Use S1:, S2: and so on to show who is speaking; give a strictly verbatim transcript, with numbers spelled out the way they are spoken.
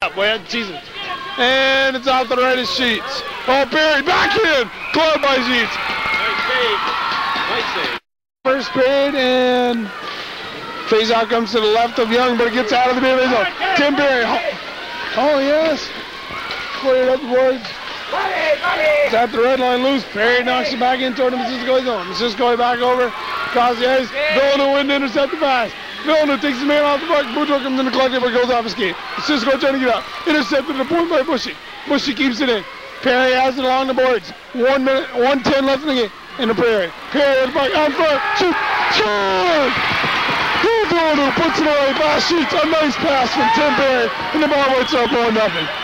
S1: Boy, season. And it's out the right of Sheets. Oh, Perry, back in! Club by Sheets.
S2: Nice save. Nice save.
S1: First period, and face-out comes to the left of Young, but it gets out of the middle zone. Tim Perry. Oh, yes. Cleared up the boards. It's at the red line loose. Perry knocks it back in toward the Missisquoi zone. Missisquoi back over. Across the ice. Villeneuve win to intercept the pass. Villeneuve takes his man off the puck. Boudreaux comes in the collective, but goes off his skate. Missisquoi trying to get up. Intercepted at the point by Bushy. Bushy keeps it in. Perry has it along the boards. One minute, one ten left in the game. In the Perry. Perry at the puck out front. Shoot. Shoot! Villeneuve puts it away. Pass Sheets. A nice pass from Tim Perry. And the ball waits up one nothing.